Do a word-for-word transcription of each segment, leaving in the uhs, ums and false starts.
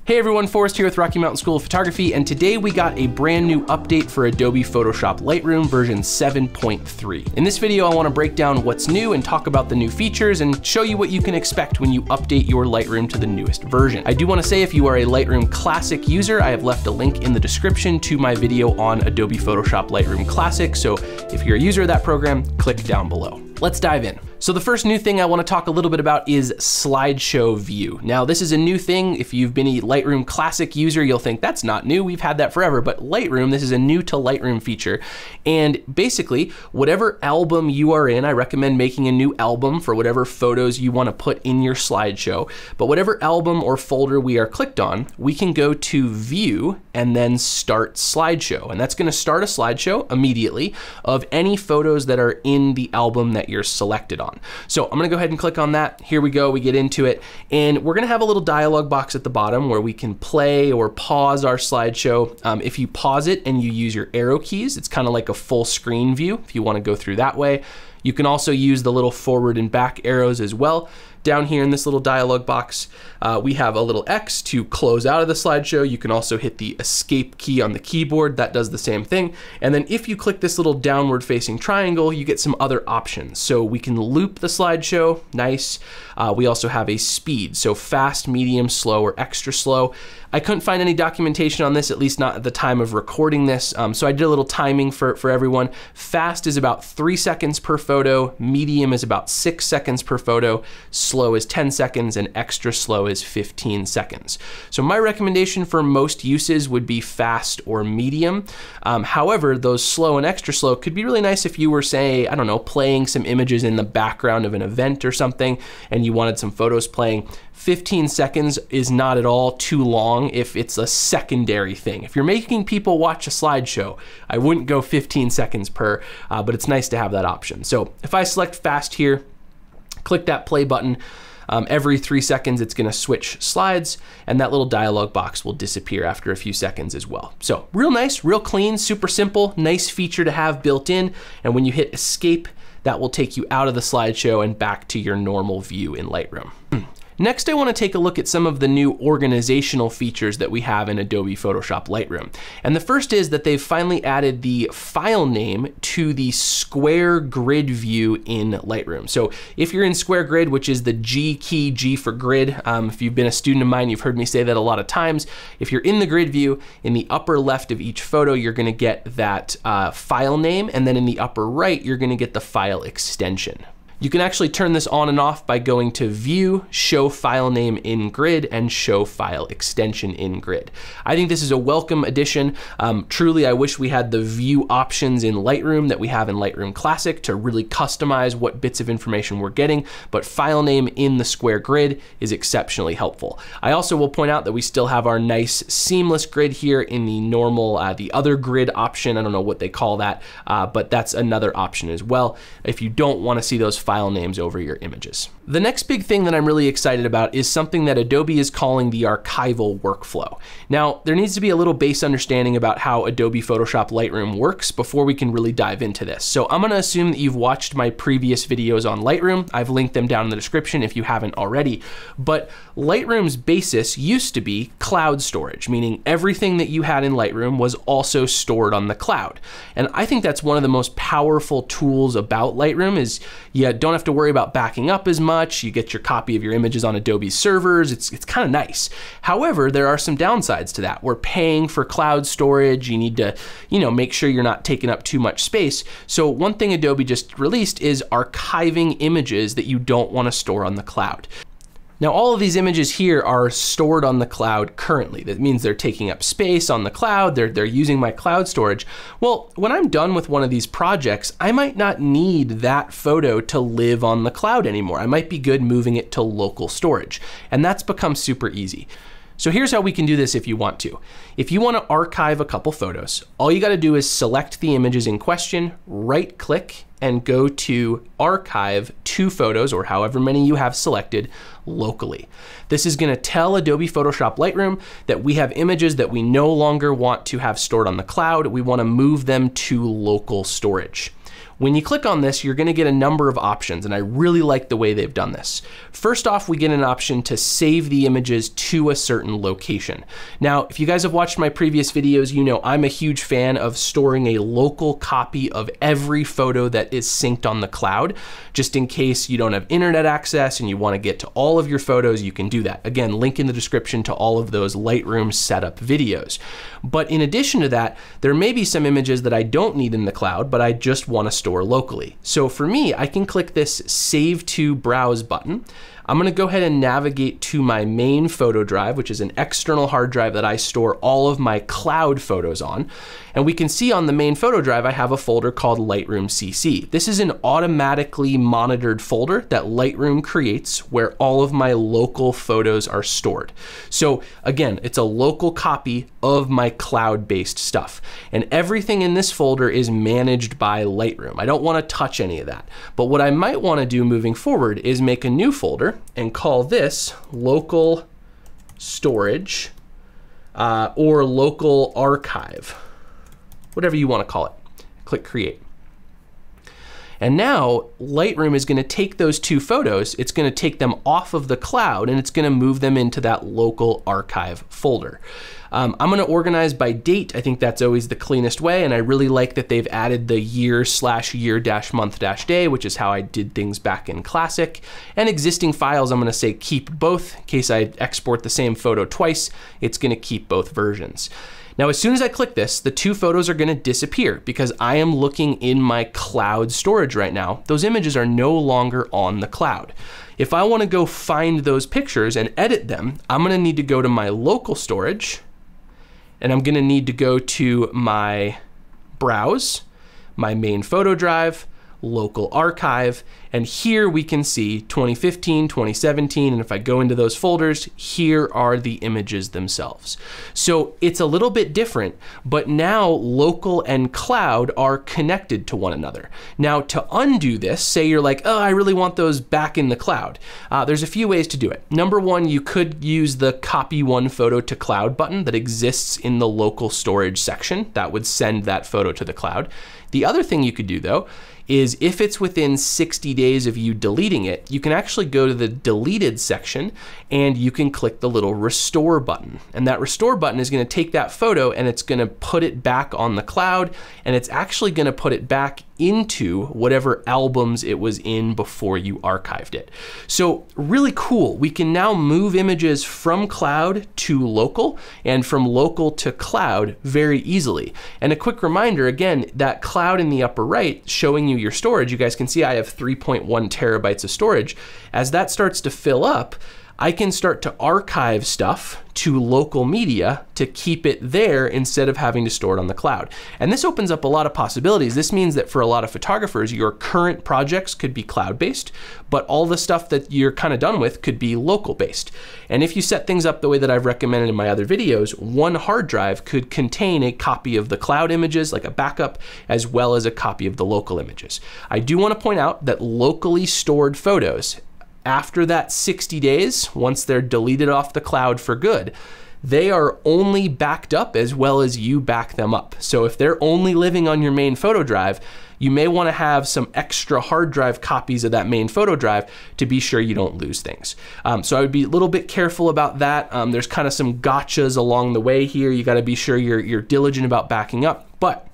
Hey everyone, Forrest here with Rocky Mountain School of Photography, and today we got a brand new update for Adobe Photoshop Lightroom version seven point three. In this video, I want to break down what's new and talk about the new features and show you what you can expect when you update your Lightroom to the newest version. I do want to say if you are a Lightroom Classic user, I have left a link in the description to my video on Adobe Photoshop Lightroom Classic, so if you're a user of that program, click down below. Let's dive in. So the first new thing I want to talk a little bit about is Slideshow view. Now this is a new thing. If you've been a Lightroom Classic user, you'll think that's not new. We've had that forever, but Lightroom, this is a new to Lightroom feature. And basically, whatever album you are in, I recommend making a new album for whatever photos you want to put in your slideshow. But whatever album or folder we are clicked on, we can go to View and then Start Slideshow. And that's going to start a slideshow immediately of any photos that are in the album that you're selected on. So I'm gonna go ahead and click on that. Here we go, we get into it. And we're gonna have a little dialog box at the bottom where we can play or pause our slideshow. Um, if you pause it and you use your arrow keys, it's kind of like a full screen view if you wanna go through that way. You can also use the little forward and back arrows as well. Down here in this little dialog box, uh, we have a little X to close out of the slideshow. You can also hit the escape key on the keyboard. That does the same thing. And then if you click this little downward facing triangle, you get some other options. So we can loop the slideshow, nice. Uh, we also have a speed, so fast, medium, slow, or extra slow. I couldn't find any documentation on this, at least not at the time of recording this. Um, so I did a little timing for, for everyone. Fast is about three seconds per photo. Medium is about six seconds per photo. Slow is ten seconds and extra slow is fifteen seconds. So my recommendation for most uses would be fast or medium. Um, however, those slow and extra slow could be really nice if you were, say, I don't know, playing some images in the background of an event or something and you wanted some photos playing. fifteen seconds is not at all too long if it's a secondary thing. If you're making people watch a slideshow, I wouldn't go fifteen seconds per, uh, but it's nice to have that option. So if I select fast here, click that play button, um, every three seconds it's gonna switch slides and that little dialog box will disappear after a few seconds as well. So real nice, real clean, super simple, nice feature to have built in. And when you hit escape, that will take you out of the slideshow and back to your normal view in Lightroom. Next, I want to take a look at some of the new organizational features that we have in Adobe Photoshop Lightroom. And the first is that they've finally added the file name to the square grid view in Lightroom. So if you're in square grid, which is the G key, G for grid, um, if you've been a student of mine, you've heard me say that a lot of times. If you're in the grid view, in the upper left of each photo, you're going to get that uh, file name, and then in the upper right, you're going to get the file extension. You can actually turn this on and off by going to View, Show File Name in Grid, and Show File Extension in Grid. I think this is a welcome addition. Um, truly, I wish we had the view options in Lightroom that we have in Lightroom Classic to really customize what bits of information we're getting, but file name in the square grid is exceptionally helpful. I also will point out that we still have our nice seamless grid here in the normal, uh, the other grid option. I don't know what they call that, uh, but that's another option as well if you don't want to see those file file names over your images. The next big thing that I'm really excited about is something that Adobe is calling the Archival Workflow. Now, there needs to be a little base understanding about how Adobe Photoshop Lightroom works before we can really dive into this. So I'm gonna assume that you've watched my previous videos on Lightroom. I've linked them down in the description if you haven't already. But Lightroom's basis used to be cloud storage, meaning everything that you had in Lightroom was also stored on the cloud. And I think that's one of the most powerful tools about Lightroom is you don't have to worry about backing up as much. You get your copy of your images on Adobe's servers. It's, it's kind of nice. However, there are some downsides to that. We're paying for cloud storage. You need to, you know, make sure you're not taking up too much space. So one thing Adobe just released is archiving images that you don't want to store on the cloud. Now, all of these images here are stored on the cloud currently. That means they're taking up space on the cloud. They're, they're using my cloud storage. Well, when I'm done with one of these projects, I might not need that photo to live on the cloud anymore. I might be good moving it to local storage. And that's become super easy. So here's how we can do this if you want to. If you want to archive a couple photos, all you got to do is select the images in question, right click, and go to Archive to Photos, or however many you have selected, locally. This is going to tell Adobe Photoshop Lightroom that we have images that we no longer want to have stored on the cloud. We want to move them to local storage. When you click on this, you're gonna get a number of options, and I really like the way they've done this. First off, we get an option to save the images to a certain location. Now, if you guys have watched my previous videos, you know I'm a huge fan of storing a local copy of every photo that is synced on the cloud, just in case you don't have internet access and you wanna get to all of your photos, you can do that. Again, link in the description to all of those Lightroom setup videos. But in addition to that, there may be some images that I don't need in the cloud, but I just wanna store locally. So for me, I can click this Save to Browse button. I'm gonna go ahead and navigate to my main photo drive, which is an external hard drive that I store all of my cloud photos on. And we can see on the main photo drive, I have a folder called Lightroom C C. This is an automatically monitored folder that Lightroom creates where all of my local photos are stored. So again, it's a local copy of my cloud-based stuff. And everything in this folder is managed by Lightroom. I don't wanna touch any of that. But what I might wanna do moving forward is make a new folder and call this local storage uh, or local archive, whatever you want to call it. Click create. And now Lightroom is going to take those two photos, it's going to take them off of the cloud, and it's going to move them into that local archive folder. Um, I'm going to organize by date. I think that's always the cleanest way, and I really like that they've added the year slash year dash month dash day, which is how I did things back in Classic. And existing files, I'm going to say keep both. In case I export the same photo twice, it's going to keep both versions. Now, as soon as I click this, the two photos are gonna disappear because I am looking in my cloud storage right now. Those images are no longer on the cloud. If I wanna go find those pictures and edit them, I'm gonna need to go to my local storage, and I'm gonna need to go to my browse, my main photo drive, local archive, and here we can see twenty fifteen, twenty seventeen, and if I go into those folders, here are the images themselves. So it's a little bit different, but now local and cloud are connected to one another. Now to undo this, say you're like, oh, I really want those back in the cloud. Uh, there's a few ways to do it. Number one, you could use the copy one photo to cloud button that exists in the local storage section. That would send that photo to the cloud. The other thing you could do though, is if it's within sixty days of you deleting it, you can actually go to the deleted section and you can click the little restore button. And that restore button is gonna take that photo and it's gonna put it back on the cloud, and it's actually gonna put it back into whatever albums it was in before you archived it. So really cool. We can now move images from cloud to local and from local to cloud very easily. And a quick reminder, again, that cloud in the upper right showing you your storage, you guys can see I have three point one terabytes of storage. As that starts to fill up, I can start to archive stuff to local media to keep it there instead of having to store it on the cloud. And this opens up a lot of possibilities. This means that for a lot of photographers, your current projects could be cloud-based, but all the stuff that you're kind of done with could be local-based. And if you set things up the way that I've recommended in my other videos, one hard drive could contain a copy of the cloud images, like a backup, as well as a copy of the local images. I do want to point out that locally stored photos, after that sixty days, once they're deleted off the cloud for good, they are only backed up as well as you back them up. So if they're only living on your main photo drive, you may want to have some extra hard drive copies of that main photo drive to be sure you don't lose things. Um, so I would be a little bit careful about that. Um, there's kind of some gotchas along the way here. You got to be sure you're, you're diligent about backing up. But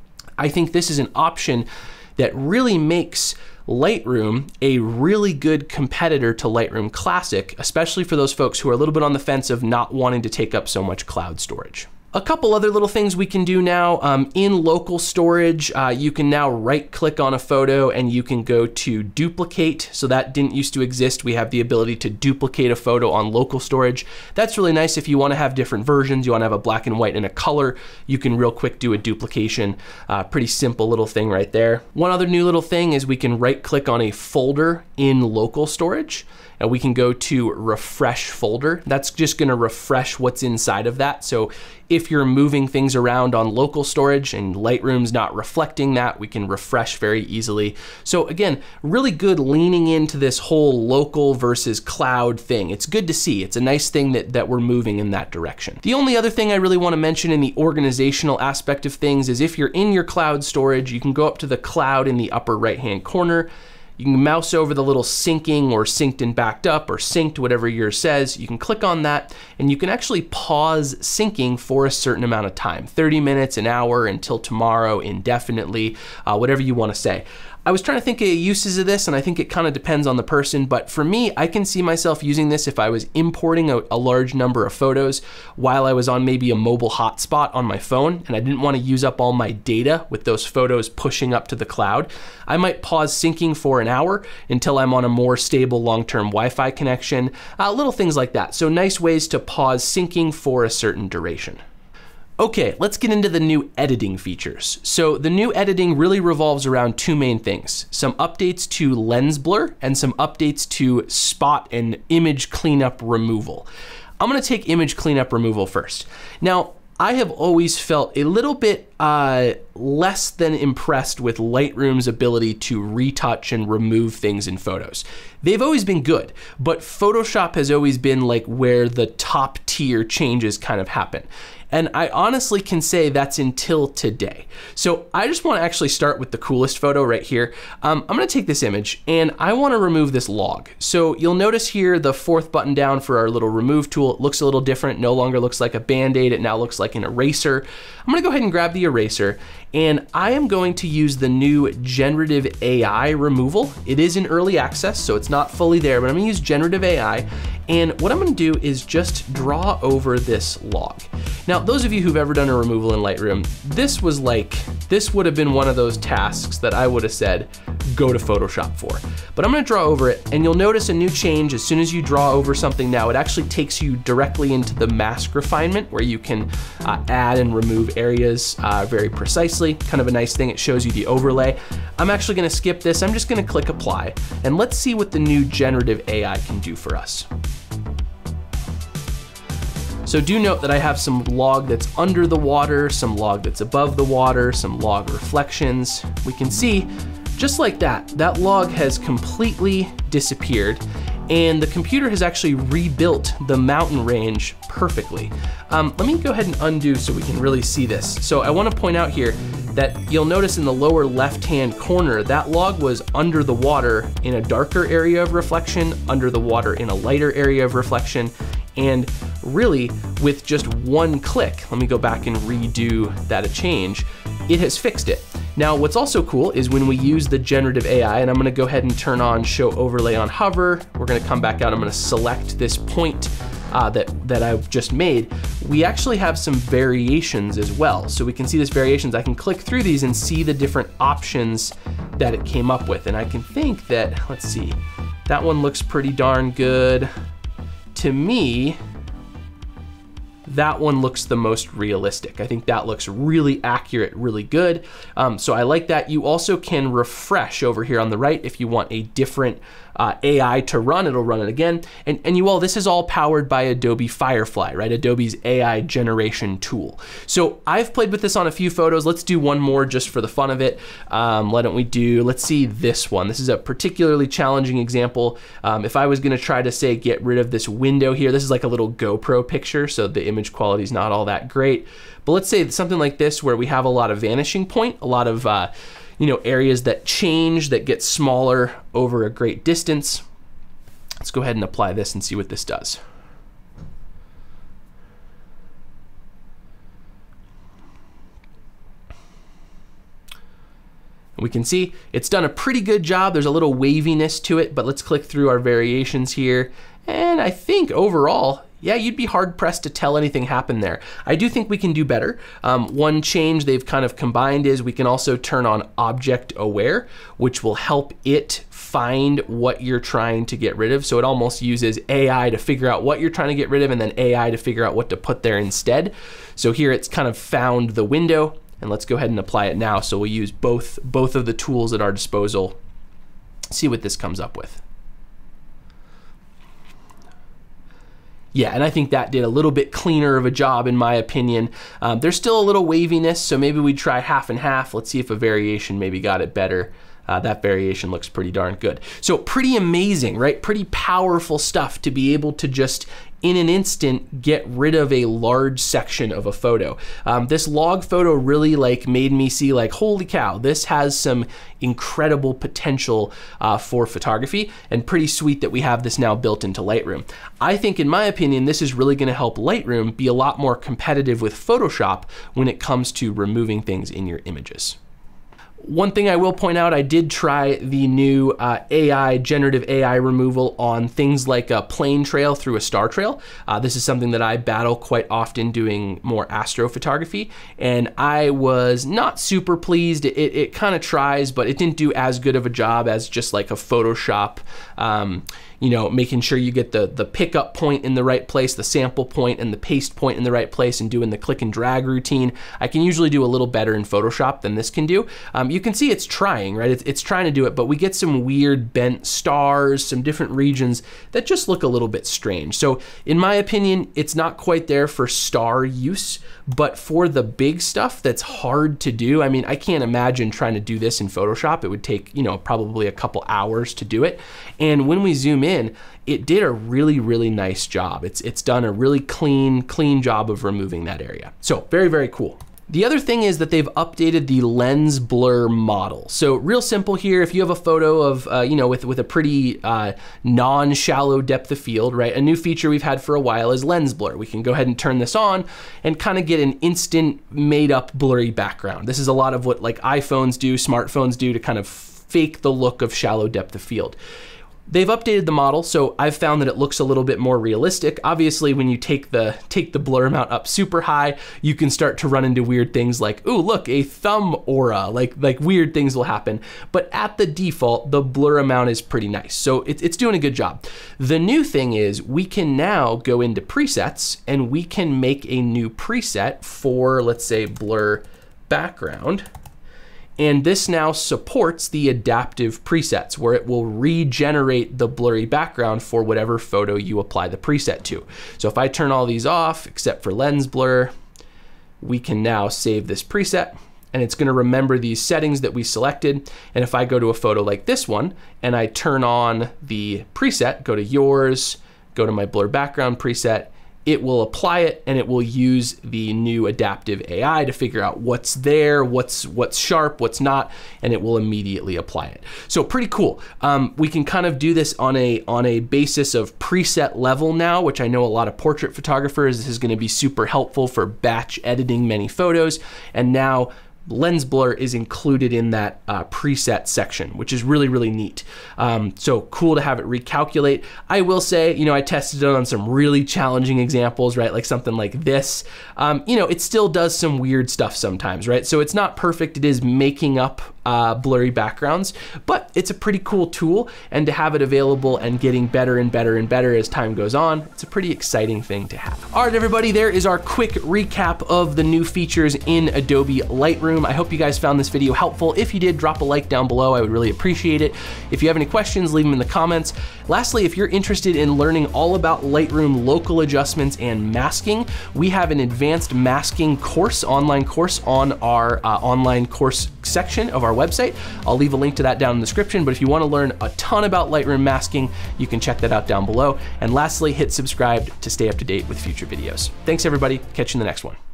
I think this is an option that really makes Lightroom a really good competitor to Lightroom Classic, especially for those folks who are a little bit on the fence of not wanting to take up so much cloud storage. A couple other little things we can do now. Um, in local storage, uh, you can now right click on a photo and you can go to duplicate. So that didn't used to exist. We have the ability to duplicate a photo on local storage. That's really nice if you want to have different versions. You want to have a black and white and a color. You can real quick do a duplication. Uh, pretty simple little thing right there. One other new little thing is we can right click on a folder in local storage. and we can go to refresh folder. That's just gonna refresh what's inside of that. So if you're moving things around on local storage and Lightroom's not reflecting that, we can refresh very easily. So again, really good leaning into this whole local versus cloud thing. It's good to see. It's a nice thing that, that we're moving in that direction. The only other thing I really want to mention in the organizational aspect of things is if you're in your cloud storage, you can go up to the cloud in the upper right-hand corner. You can mouse over the little syncing or synced and backed up or synced, whatever yours says. You can click on that and you can actually pause syncing for a certain amount of time, thirty minutes, an hour, until tomorrow, indefinitely, uh, whatever you want to say. I was trying to think of uses of this, and I think it kind of depends on the person, but for me, I can see myself using this if I was importing a, a large number of photos while I was on maybe a mobile hotspot on my phone, and I didn't want to use up all my data with those photos pushing up to the cloud. I might pause syncing for an hour until I'm on a more stable long-term Wi-Fi connection, uh, little things like that. So nice ways to pause syncing for a certain duration. Okay, let's get into the new editing features. So the new editing really revolves around two main things: some updates to lens blur and some updates to spot and image cleanup removal. I'm gonna take image cleanup removal first. Now, I have always felt a little bit uh, less than impressed with Lightroom's ability to retouch and remove things in photos. They've always been good, but Photoshop has always been like where the top tier changes kind of happen. And I honestly can say that's until today. So I just want to actually start with the coolest photo right here. Um, I'm going to take this image and I want to remove this log. So you'll notice here the fourth button down for our little remove tool. It looks a little different, no longer looks like a Band-Aid. It now looks like an eraser. I'm going to go ahead and grab the eraser, and I am going to use the new Generative A I removal. It is in early access, so it's not fully there, but I'm going to use Generative A I. And what I'm going to do is just draw over this log. Now, those of you who've ever done a removal in Lightroom, this was like, this would have been one of those tasks that I would have said, go to Photoshop for. But I'm gonna draw over it, and you'll notice a new change. As soon as you draw over something now, it actually takes you directly into the mask refinement, where you can uh, add and remove areas uh, very precisely. Kind of a nice thing, it shows you the overlay. I'm actually gonna skip this. I'm just gonna click apply, and let's see what the new Generative A I can do for us. So do note that I have some log that's under the water, some log that's above the water, some log reflections. We can see, just like that, that log has completely disappeared, and the computer has actually rebuilt the mountain range perfectly. Um, let me go ahead and undo so we can really see this. So I want to point out here that you'll notice in the lower left-hand corner, that log was under the water in a darker area of reflection, under the water in a lighter area of reflection, and really with just one click, let me go back and redo that change, it has fixed it. Now, what's also cool is when we use the Generative A I, and I'm gonna go ahead and turn on Show Overlay on Hover, we're gonna come back out, I'm gonna select this point uh, that, that I've just made, we actually have some variations as well. So we can see these variations. I can click through these and see the different options that it came up with. And I can think that, let's see, that one looks pretty darn good. To me, that one looks the most realistic. I think that looks really accurate, really good. Um, so I like that. You also can refresh over here on the right if you want a different uh, A I to run, it'll run it again. And, and you all, this is all powered by Adobe Firefly, right? Adobe's A I generation tool. So I've played with this on a few photos. Let's do one more just for the fun of it. Um, why don't we do, let's see this one. This is a particularly challenging example. Um, if I was gonna try to say, get rid of this window here, this is like a little GoPro picture, so the image quality is not all that great. But let's say something like this where we have a lot of vanishing point, a lot of uh, you know, areas that change, that get smaller over a great distance. Let's go ahead and apply this and see what this does. We can see it's done a pretty good job. There's a little waviness to it, but let's click through our variations here. And I think overall, yeah, you'd be hard pressed to tell anything happened there. I do think we can do better. Um, one change they've kind of combined is we can also turn on Object Aware, which will help it find what you're trying to get rid of. So it almost uses A I to figure out what you're trying to get rid of and then A I to figure out what to put there instead. So here it's kind of found the window, and let's go ahead and apply it now. So we'll use both, both of the tools at our disposal, see what this comes up with. Yeah, and I think that did a little bit cleaner of a job in my opinion. Um, there's still a little waviness, so maybe we'd try half and half. Let's see if a variation maybe got it better. Uh, that variation looks pretty darn good. So pretty amazing, right? Pretty powerful stuff to be able to just in an instant get rid of a large section of a photo. Um, this log photo really like made me see like, holy cow, this has some incredible potential uh, for photography, and pretty sweet that we have this now built into Lightroom. I think in my opinion, this is really gonna help Lightroom be a lot more competitive with Photoshop when it comes to removing things in your images. One thing I will point out, I did try the new uh, A I, generative A I removal on things like a plane trail through a star trail. Uh, this is something that I battle quite often doing more astrophotography, and I was not super pleased. It, it kind of tries, but it didn't do as good of a job as just like a Photoshop, um, you know, making sure you get the, the pickup point in the right place, the sample point and the paste point in the right place, and doing the click and drag routine. I can usually do a little better in Photoshop than this can do. Um, you can see it's trying, right? It's, it's trying to do it, but we get some weird bent stars, some different regions that just look a little bit strange. So in my opinion, it's not quite there for star use, but for the big stuff that's hard to do, I mean, I can't imagine trying to do this in Photoshop. It would take, you know, probably a couple hours to do it. And when we zoom in, it did a really, really nice job. It's, it's done a really clean, clean job of removing that area. So very, very cool. The other thing is that they've updated the lens blur model. So real simple here, if you have a photo of, uh, you know, with, with a pretty uh, non-shallow depth of field, right? A new feature we've had for a while is lens blur. We can go ahead and turn this on and kind of get an instant made up blurry background. This is a lot of what like iPhones do, smartphones do to kind of fake the look of shallow depth of field. They've updated the model, so I've found that it looks a little bit more realistic. Obviously, when you take the take the blur amount up super high, you can start to run into weird things like, ooh, look, a thumb aura, like, like weird things will happen. But at the default, the blur amount is pretty nice, so it, it's doing a good job. The new thing is we can now go into presets and we can make a new preset for, let's say, blur background. And this now supports the adaptive presets where it will regenerate the blurry background for whatever photo you apply the preset to. So if I turn all these off except for lens blur, we can now save this preset and it's gonna remember these settings that we selected. And if I go to a photo like this one and I turn on the preset, go to yours, go to my blur background preset, it will apply it and it will use the new adaptive A I to figure out what's there, what's what's sharp, what's not, and it will immediately apply it. So pretty cool. Um, we can kind of do this on a on a basis of preset level now, which I know a lot of portrait photographers, this is going to be super helpful for batch editing many photos. And now lens blur is included in that uh, preset section, which is really, really neat. Um, so cool to have it recalculate. I will say, you know, I tested it on some really challenging examples, right? Like something like this. Um, you know, it still does some weird stuff sometimes, right? So it's not perfect. It is making up uh, blurry backgrounds, but it's a pretty cool tool, and to have it available and getting better and better and better as time goes on, it's a pretty exciting thing to have. All right, everybody, there is our quick recap of the new features in Adobe Lightroom. I hope you guys found this video helpful. If you did, drop a like down below. I would really appreciate it. If you have any questions, leave them in the comments. Lastly, if you're interested in learning all about Lightroom local adjustments and masking, we have an advanced masking course, online course on our uh, online course section of our website. I'll leave a link to that down in the description, but if you want to learn a ton about Lightroom masking, you can check that out down below. And lastly, hit subscribe to stay up to date with future videos. Thanks everybody, catch you in the next one.